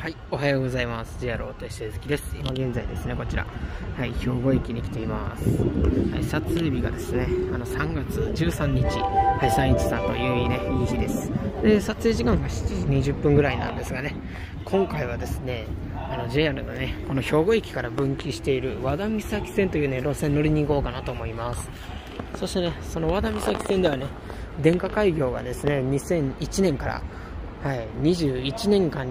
はい、おはようございます。JR 大手石月です。今現在ですね、こちら、はい、兵庫駅に来ています。はい、撮影日がですね、3月13日、はい、313というね、いい日です。で、撮影時間が7時20分ぐらいなんですがね、今回はですね、JR のね、この兵庫駅から分岐している和田岬線というね、路線乗りに行こうかなと思います。そしてね、その和田岬線ではね、電化開業がですね、2001年から、はい、22年間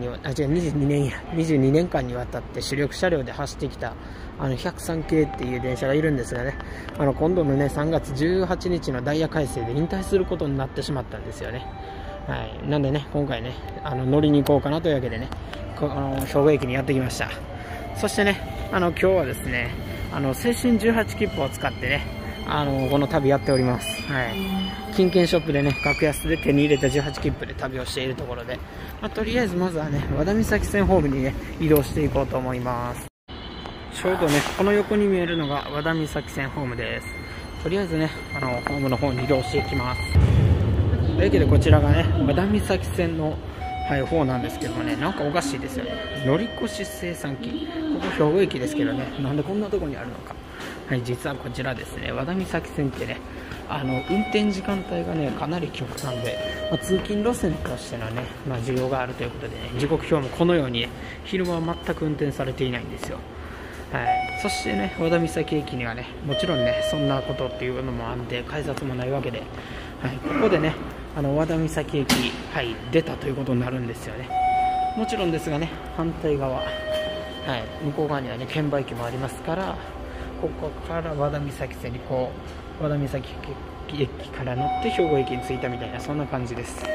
にわたって主力車両で走ってきた103系っていう電車がいるんですがね、今度のね3月18日のダイヤ改正で引退することになってしまったんですよね。はい、なんでね、今回ね乗りに行こうかなというわけでね、兵庫駅にやってきました。そしてね、今日はですね青春18切符を使ってねこの旅やっております。はい、金券ショップでね、格安で手に入れた18切符で旅をしているところで、とりあえずまずはね、和田岬線ホームにね、移動していこうと思います。ちょうどね、この横に見えるのが和田岬線ホームです。とりあえずね、ホームの方に移動していきます。というわけでこちらがね、和田岬線のはい、方なんですけどもね、なんかおかしいですよね。乗り越し生産機。ここ兵庫駅ですけどね、なんでこんなとこにあるのか。はい、実はこちらですね、和田岬線ってね、運転時間帯がね、かなり極端で、通勤路線としてのね、需要があるということでね、時刻表もこのように、ね、昼間は全く運転されていないんですよ。はい、そしてね、和田岬駅にはね、もちろんね、そんなことっていうのもあって、改札もないわけで、はい、ここでね、和田岬駅、はい、出たということになるんですよね。もちろんですがね、反対側、はい、向こう側にはね、券売機もありますから、ここから和田岬線に和田岬駅から乗って兵庫駅に着いたみたいな、そんな感じです。はい、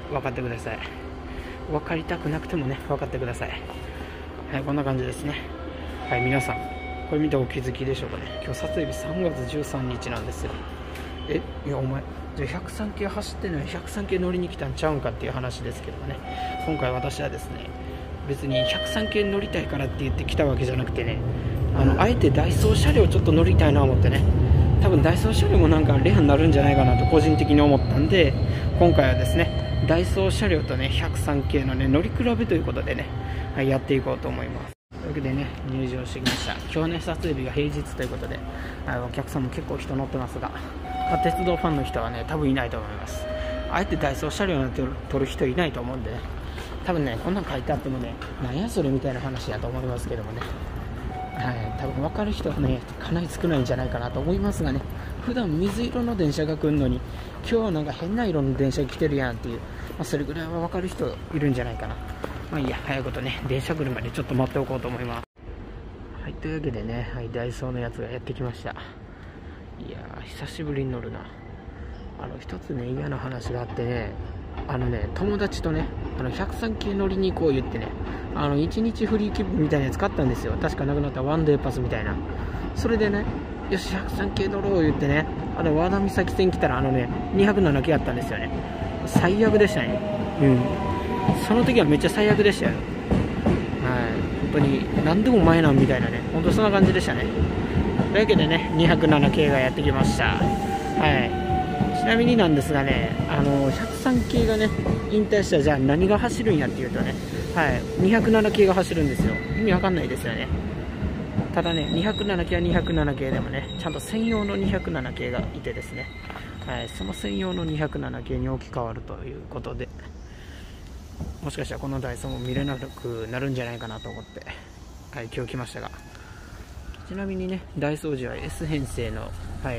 分かってください。分かりたくなくてもね、分かってください。はい、こんな感じですね。はい、皆さん、これ見てお気づきでしょうかね。今日撮影日3月13日なんですよ。いやお前、じゃあ103系走ってない103系乗りに来たんちゃうんかっていう話ですけどもね、今回私はですね、別に103系乗りたいからって言って来たわけじゃなくてね、あえてダイソー車両ちょっと乗りたいなと思ってね、多分ダイソー車両もなんかレアになるんじゃないかなと個人的に思ったんで、今回はですね、ダイソー車両とね、103系のね、乗り比べということでね、はい、やっていこうと思います。というわけでね、入場してきました。今日ね、撮影日が平日ということで、お客さんも結構人乗ってますが、鉄道ファンの人はね、多分いないと思います。あえてダイソー車両なんて撮る人いないと思うんでね、多分ね、こんなん書いてあってもね、なんやそれみたいな話だと思いますけどもね、はい、多分分かる人はね、かなり少ないんじゃないかなと思いますがね、普段水色の電車が来るのに、今日はなんか変な色の電車来てるやんっていう、それぐらいは分かる人いるんじゃないかな。いいや、早いことね、電車来るまでちょっと待っておこうと思います。はい、というわけでね、はい、ダイソーのやつがやってきました。いやー、久しぶりに乗るな。一つね、嫌な話があってね、友達とね、103系乗りに行こう言ってね、1日フリー切符みたいなやつ買ったんですよ。確かなくなったワンデーパスみたいな。それでね、よし、103系乗ろう言ってね、和田岬線来たら207系あったんですよね。最悪でしたね。その時はめっちゃ最悪でしたよ。はい、本当に、何でも前なんみたいなね、本当そんな感じでしたね。というわけでね、207系がやってきました。はい。ちなみになんですがね、103系がね、引退したらじゃあ何が走るんやっていうとね、はい、207系が走るんですよ。意味わかんないですよね。ただね、207系は207系でもね、ちゃんと専用の207系がいてですね、はい、その専用の207系に置き換わるということで、もしかしたらこのダイソーも見れなくなるんじゃないかなと思って、はい、今日来ましたが、ちなみにね、ダイソー時は S 編成の、はい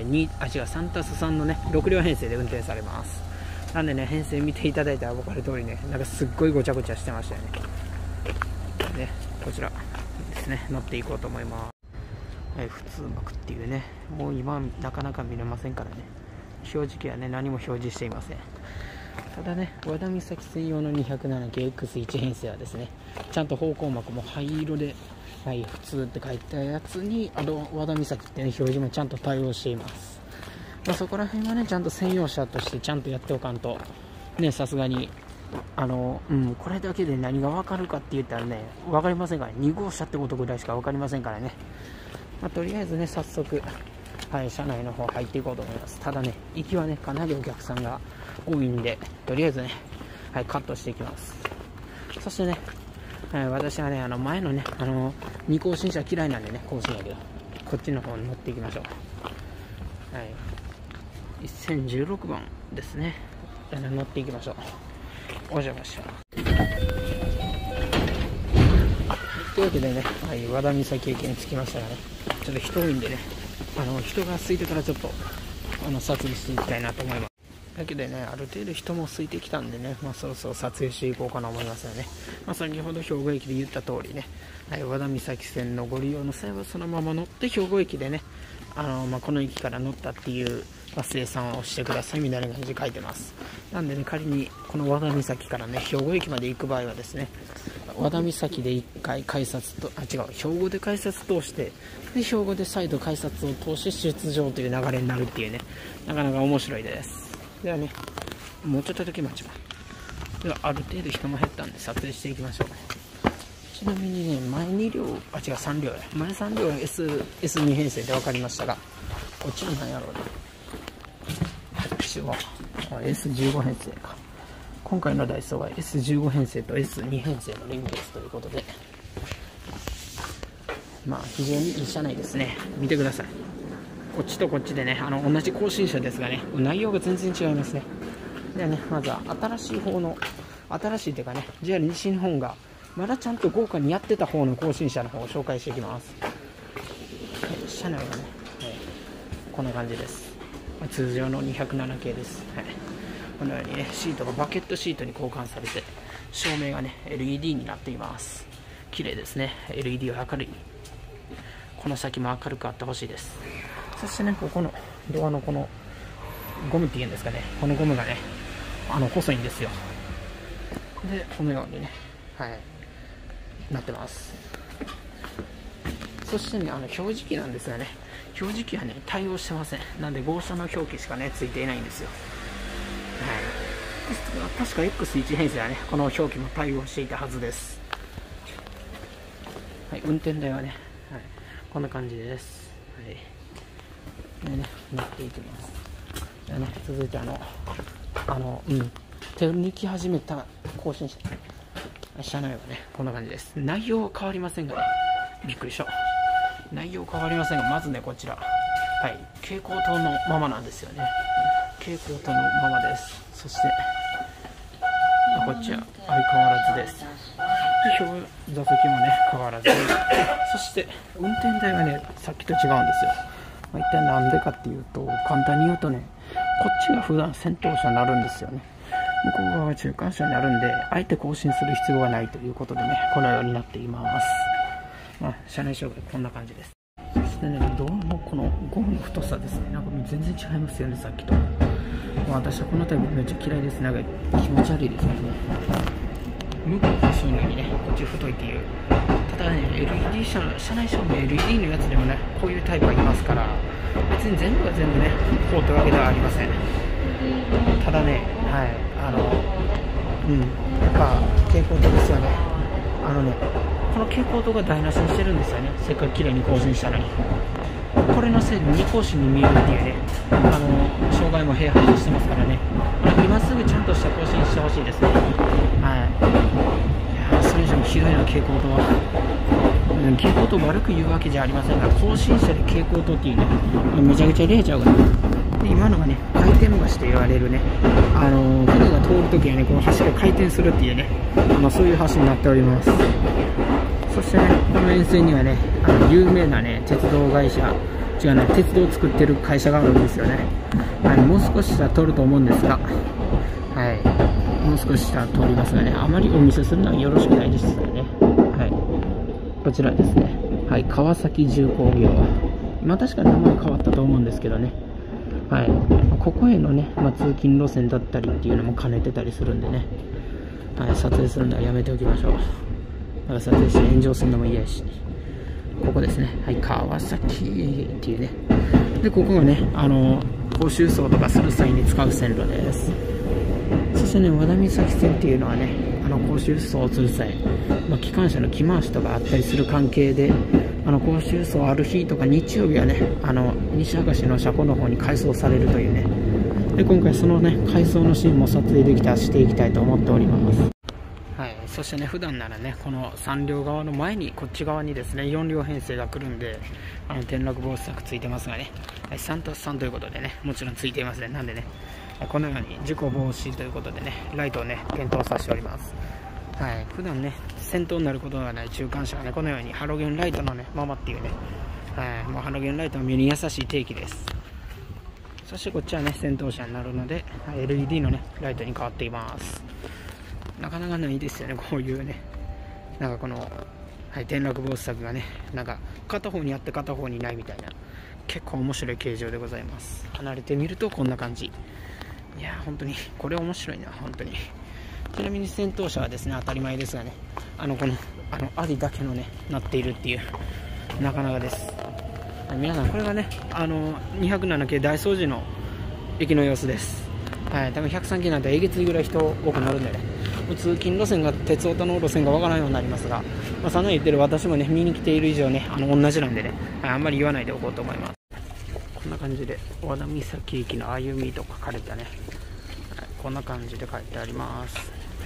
、3+3のね、6両編成で運転されます。なんでね、編成見ていただいたら分かる通りね、なんかすっごいごちゃごちゃしてましたよね。で、こちらですね、乗っていこうと思います。はい、普通幕っていうね、もう今なかなか見れませんからね、表示器はね、何も表示していません。ただね、和田岬専用の207系 X1 編成はですね、ちゃんと方向幕も灰色で、はい、普通って書いたやつに、和田岬ってね、表示もちゃんと対応しています。そこら辺はね、ちゃんと専用車としてちゃんとやっておかんと、ね、さすがに、これだけで何が分かるかって言ったらね、分かりませんからね、2号車ってことぐらいしか分かりませんからね。とりあえずね、早速、はい、車内の方入っていこうと思います。ただね、行きはね、かなりお客さんが多いんで、とりあえずね、はい、カットしていきます。 そしてね、私はね、前のね、二更新車嫌いなんでね、更新やけど、こっちの方に乗っていきましょう。はい。1016番ですね。乗っていきましょう。お邪魔します。というわけでね、はい、和田岬駅に着きましたがね、ちょっと人多いんでね、人が空いてからちょっと、撮影していきたいなと思います。だけどね、ある程度人も空いてきたんでね、そろそろ撮影していこうかなと思いますよね。先ほど兵庫駅で言った通りね、はい、和田岬線のご利用の際はそのまま乗って兵庫駅でね、この駅から乗ったっていうバス停さんを押してくださいみたいな感じで書いてます。なんでね、仮にこの和田岬からね、兵庫駅まで行く場合はですね、和田岬で1回改札と、兵庫で改札通して、で、兵庫で再度改札を通して出場という流れになるっていうね、なかなか面白いです。ではね、もうちょっとだけ待ちます。では、ある程度人も減ったんで撮影していきましょう。ちなみにね、前2両、3両や。前3両は S2 編成で分かりましたが、こっちの何やろうね。こっちは S15 編成か。今回のダイソーは S15 編成と S2 編成のリンクですということで、非常にいい車内ですね。見てください。こっちとこっちでね、同じ更新車ですがね、内容が全然違いますね。ではね、まずは新しい方の、新しいというかね、JR 西日本がまだちゃんと豪華にやってた方の更新車の方を紹介していきます。はい、車内はね、こんな感じです。通常の207系です。はい、このようにね、シートがバケットシートに交換されて、照明がね、LED になっています。綺麗ですね。LED は明るい。この先も明るくあってほしいです。そしてね、ここのドアのこのゴムっていうんですかね、このゴムがね、細いんですよ。で、このようにね、はい、なってます。そしてね、表示器なんですがね、表示器はね、対応してません。なんで、号車の表記しかね、ついていないんですよ。はい。確か X1 編成はね、この表記も対応していたはずです。はい、運転台はね、はい、こんな感じです。はい。でね、乗っていきます。でね、続いて手を抜き始めた更新車。車内はね、こんな感じです。内容は変わりませんがね、びっくりした。内容変わりませんが、まずね、こちら。はい、蛍光灯のままなんですよね。蛍光灯のままです。そして、こっちは相変わらずです。座席もね、変わらずです。そして、運転台はね、さっきと違うんですよ。一体なんでかっていうと、簡単に言うとね、こっちが普段先頭車になるんですよね。向こう側が中間車になるんで、あえて更新する必要がないということでね、このようになっています。車内障害こんな感じです。そしてね、ドアのこのゴムの太さですね、なんか全然違いますよね、さっきと。私はこのタイプめっちゃ嫌いです。なんか気持ち悪いですよね。向こう細いのにね、こっち太いっていう。ただね、LED 車内照明 LED のやつでもね、こういうタイプがいますから、別に全部が全部ね、こうというわけではありません。ただね、はい、やっぱ蛍光灯ですよね。この蛍光灯が台無しにしてるんですよね。せっかく綺麗に更新したのに。これのせいで二更新に見えるっていうね、障害も併発してますからね。今すぐちゃんとした更新してほしいですね。はい。いや、それ以上にひどいな、蛍光灯は。蛍光灯悪く言うわけじゃありませんが、更新車で蛍光灯っていうね、めちゃくちゃ入れちゃうから。で、今のがね、回転橋と言われるね、船が通るときはね、この橋が回転するっていうね、そういう橋になっております。そしてね、この沿線にはね、有名なね、鉄道会社、鉄道を作ってる会社があるんですよね。もう少ししたら通ると思うんですが、はい、もう少ししたら通りますがね、あまりお見せするのはよろしくないですよね。はい、こちらですね、はい、川崎重工業。今確かに名前変わったと思うんですけどね。はい、ここへのね、通勤路線だったりっていうのも兼ねてたりするんでね、はい、撮影するのはやめておきましょう。だから撮影して炎上するのも嫌やし、ここですね、はい、川崎っていうね。で、ここがね、甲州層とかする際に使う線路です。そしてね、和田岬線っていうのはね、甲州層をする際、機関車の着回しとかあったりする関係で、甲州層ある日とか日曜日はね、西明石の車庫の方に改装されるというね。で、今回そのね、改装のシーンも撮影できたらしていきたいと思っております。はい、 そしてね、普段ならね、この3両側の前に、こっち側にですね、4両編成が来るんで、転落防止柵ついてますがね、3たす3ということでね、もちろんついていますね。なんでね、このように事故防止ということでね、ライトをね、点灯させております。はい、普段ね、先頭になることがない中間車はね、このようにハロゲンライトのね、ままっていうね、はい、もうハロゲンライトは目に優しい定期です。そしてこっちはね、先頭車になるので、LED のね、ライトに変わっています。なかなかないですよね、こういうね、なんかこの、はい、転落防止柵がね、なんか片方にあって片方にないみたいな、結構面白い形状でございます。離れてみるとこんな感じ。いやー、本当に、これ面白いな、本当に。ちなみに先頭車はですね、当たり前ですがね、アディだけのね、なっているっていう、なかなかです。皆さん、これがね、207系大掃除の駅の様子です。はい、多分103系なんてえげついぐらい人多くなるんでね、通勤路線が鉄オタの路線がわからないようになりますが、その言ってる私もね、見に来ている以上ね、同じなんでね、あんまり言わないでおこうと思います。こんな感じで、和田岬駅の歩みと書かれたね、はい、こんな感じで書いてあります。はい、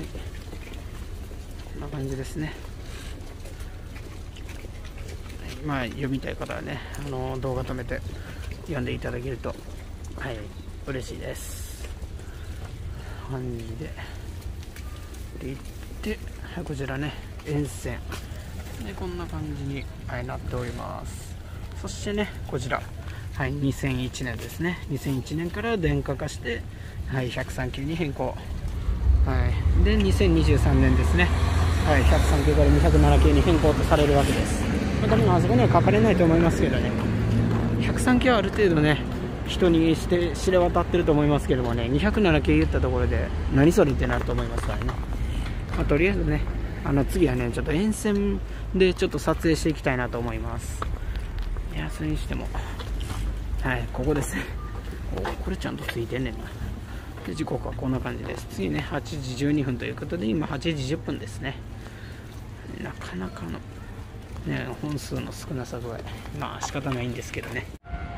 こんな感じですね。まあ、読みたい方はね、動画止めて読んでいただけると、はい、嬉しいです。感じで行って、はい、こちらね、沿線でこんな感じに、はい、なっております。そしてね、こちら、はい、2001年ですね。2001年から電化化して、はい、103系に変更、はい、で2023年ですね、はい、103系から207系に変更とされるわけです。多分あそこには書かれないと思いますけどね、103系はある程度ね、人にして知れ渡ってると思いますけどもね、207系言ったところで何それってなると思いますからね。とりあえずね、次はね、ちょっと沿線でちょっと撮影していきたいなと思います。いや、それにしても、はい、ここですね。これちゃんとついてんねんな。で、時刻はこんな感じです。次ね、8時12分ということで、今8時10分ですね。なかなかの、ね、本数の少なさ具合、まあ仕方ないんですけどね。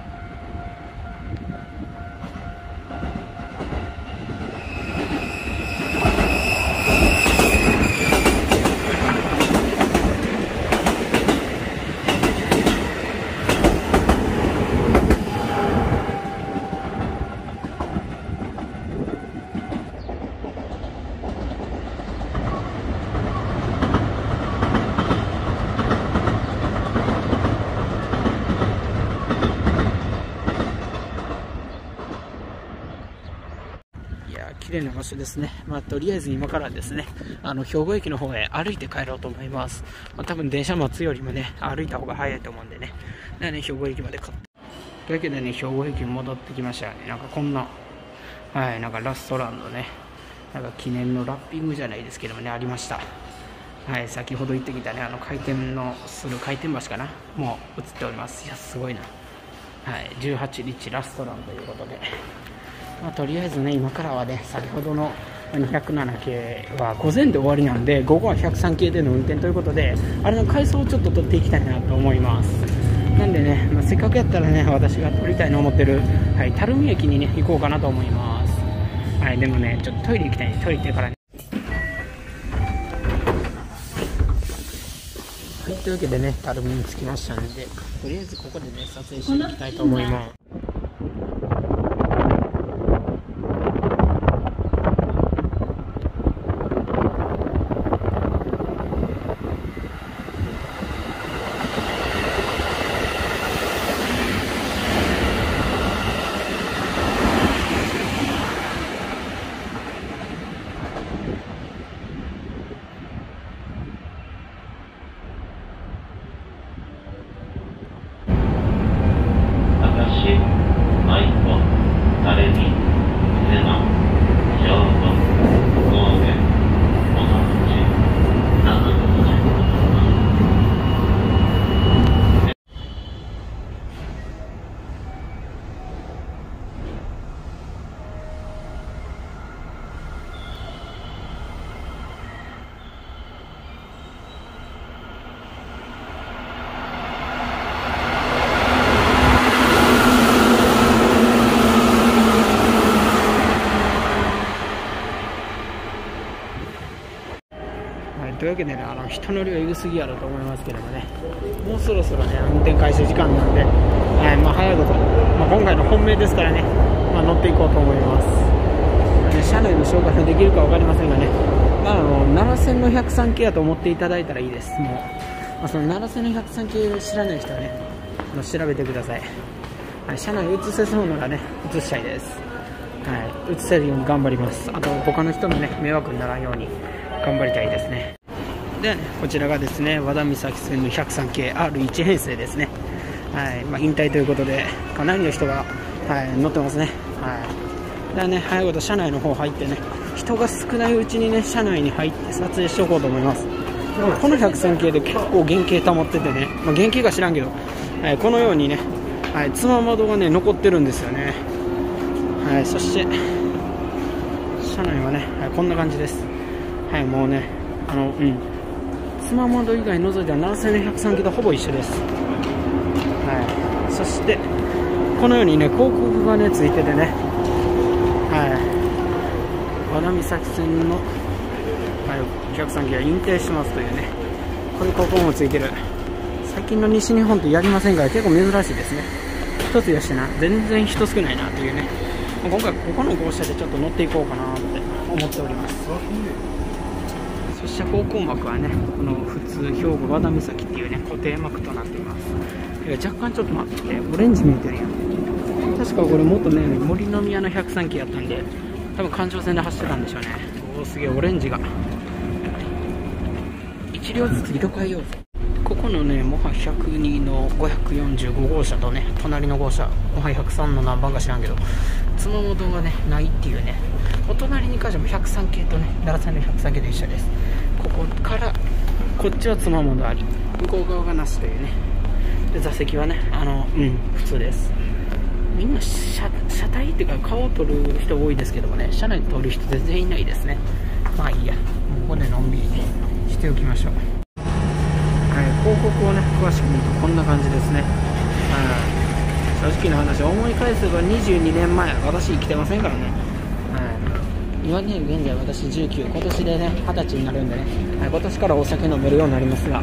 綺麗な場所ですね。とりあえず今からですね、兵庫駅の方へ歩いて帰ろうと思います。多分電車待つよりもね、歩いた方が早いと思うんでね。だからね、兵庫駅まで買って。というわけでね、兵庫駅に戻ってきましたね。なんかこんな、はい、なんかラストランドね、なんか記念のラッピングじゃないですけどもね、ありました。はい、先ほど行ってきたね、回転のする回転橋かな、もう映っております。いや、すごいな。はい、18日ラストランということで。とりあえずね、今からはね、先ほどの207系は午前で終わりなんで、午後は103系での運転ということで、あれの回送をちょっと取っていきたいなと思います。なんでね、せっかくやったらね、私が撮りたいと思ってる、はい、垂水駅にね、行こうかなと思います。はい、でもね、ちょっとトイレ行きたいんで、トイレ行ってからね。はい、というわけでね、垂水に着きましたんで、とりあえずここでね、撮影していきたいと思います。 というわけでね、人乗りはエグすぎやろと思いますけどもね、もうそろそろね、運転開始時間なんで、早いこと、今回の本命ですからね、乗っていこうと思います。車内の紹介ができるか分かりませんがね、奈良線の103系やと思っていただいたらいいです。もう、その奈良線の103系を知らない人はね、調べてください。車内映せそうならね、映しちゃいです。映せるように頑張ります。あと他の人のね、迷惑にならんように頑張りたいですね。ではね、こちらがですね、和田岬線の103系 R1 編成ですね。引退ということで、かなりの人が、乗ってますね。ではね、早いこと車内の方入ってね、人が少ないうちにね、車内に入って撮影しておこうと思います。この103系で結構原型保っててね、原型か知らんけど、このようにね、つま窓がね、残ってるんですよね。そして、車内はね、こんな感じです。もうね、つま窓以外除いては奈良線の103系とほぼ一緒です。そして、このようにね、広告がね、ついててね、和田岬線の、103系は引退しますというね、こういう広告もついてる。最近の西日本ってやりませんから結構珍しいですね。一つやしな、全然人少ないなというね。今回ここの号車でちょっと乗っていこうかなって思っております。そして方向幕はね、この普通兵庫和田岬っていうね、固定幕となっています。若干ちょっと待って、オレンジ見えてるやん。確かこれ元ね、森の宮の103系やったんで、多分環状線で走ってたんでしょうね。すげえオレンジが1両ずつ色変えようぜ。ここのね、モハ102の545号車とね、隣の号車モハ103の何番か知らんけど、つまもどがね、ないっていうね。お隣に関しても103系とね、奈良線の103系と一緒です。ここからこっちはつまもどあり、向こう側がなしというね。で座席はね、普通です。みんな車体っていうか顔を撮る人多いですけどもね、車内撮る人全然いないですね。まあいいや、ここでのんびりしておきましょう。広告をね、詳しく見るとこんな感じですね。正直な話、思い返せば22年前、私生きてませんからね。今ね、現在私19、今年でね、20歳になるんでね、今年からお酒飲めるようになりますが、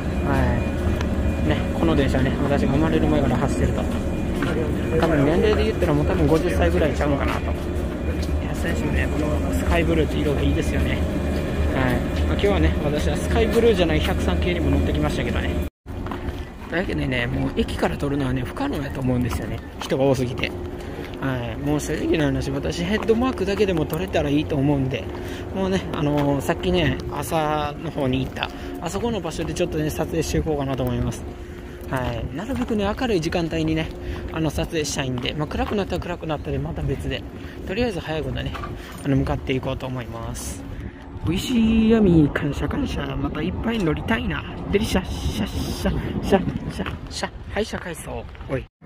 この電車ね、私が生まれる前から走ってると。多分年齢で言ったらもう多分50歳ぐらいちゃうかなと。選手もね、このスカイブルーって色がいいですよね。今日はね、私はスカイブルーじゃない103系にも乗ってきましたけどね。というわけでね、もう駅から撮るのはね、不可能だと思うんですよね。人が多すぎて。もう正直な話、私ヘッドマークだけでも撮れたらいいと思うんで、もうね、さっきね、朝の方に行った、あそこの場所でちょっとね、撮影していこうかなと思います。なるべくね、明るい時間帯にね、撮影したいんで、暗くなったら暗くなったでまた別で、とりあえず早いことね、向かっていこうと思います。美味しい闇感謝感謝、またいっぱい乗りたいな。デリシャッシャッシャッシャッシャッシャッ、廃車改装。おい。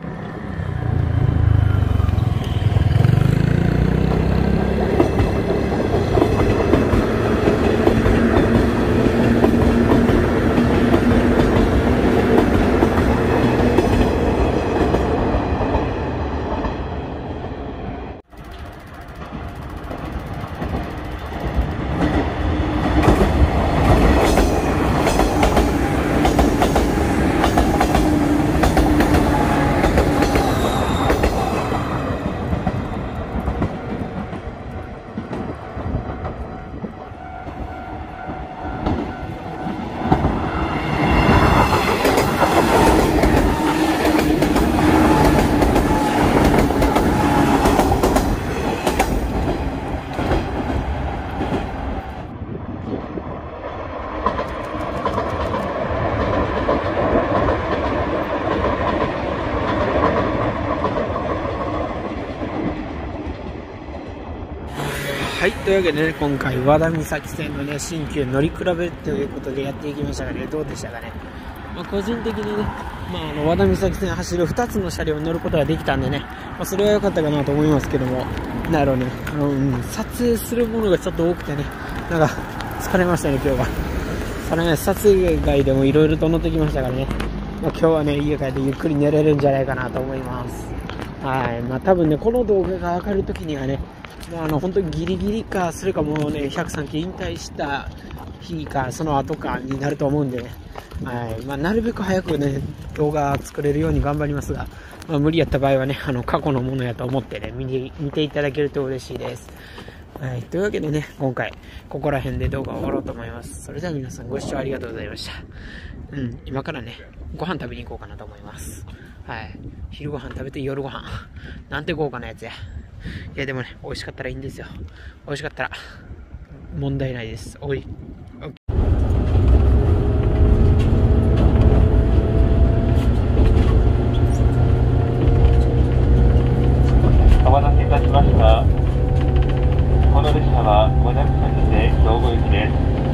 はい、というわけでね、今回和田岬線のね、新旧乗り比べということでやっていきましたがね、どうでしたかね。個人的にね、和田岬線走る2つの車両に乗ることができたんでね、それは良かったかなと思いますけども、なんやろうね、撮影するものがちょっと多くてね、なんか疲れましたね、今日は。それね、撮影外でもいろいろと乗ってきましたからね、今日はね、家帰ってゆっくり寝れるんじゃないかなと思います。 多分ね、この動画が上がるときにはね、もう本当にギリギリか、それかもうね、103期引退した日か、その後かになると思うんでね、なるべく早くね、動画作れるように頑張りますが、無理やった場合はね、過去のものやと思ってね、見ていただけると嬉しいです。というわけでね、今回、ここら辺で動画を終わろうと思います。それでは皆さんご視聴ありがとうございました。今からね、ご飯食べに行こうかなと思います。昼ご飯食べて夜ご飯。なんて豪華なやつや。いやでもね、美味しかったらいいんですよ。美味しかったら、問題ないです。お待たせいたしました。この列車は小田草にて兵庫行きです。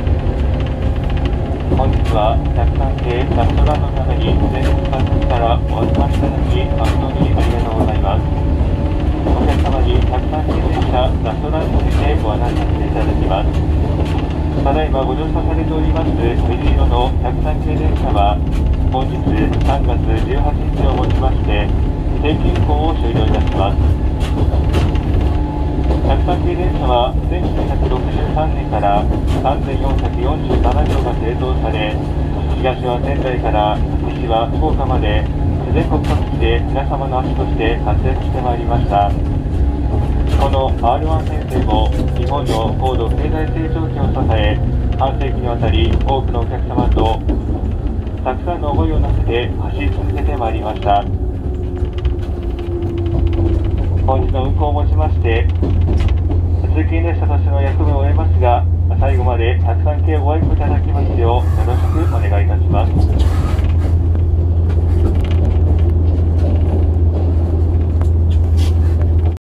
本日は103系ラストランのために全国各地からお集まりいただき誠にありがとうございます。お客様に103系電車ラストランについてご案内させていただきます。ただいまご乗車されております水色の103系電車は本日3月18日をもちまして定期運行を終了いたします。103系電車は1963年から3447両が製造され、東は仙台から西は福岡まで全国各地で皆様の足として活躍してまいりました。この R1 編成も日本の高度経済成長期を支え、半世紀にわたり多くのお客様とたくさんの思いを乗せて走り続けてまいりました。本日の運行をもちまして通勤列車としての役目を終えますが、最後まで103系をご愛顧いただきますようよろしくお願いいたします。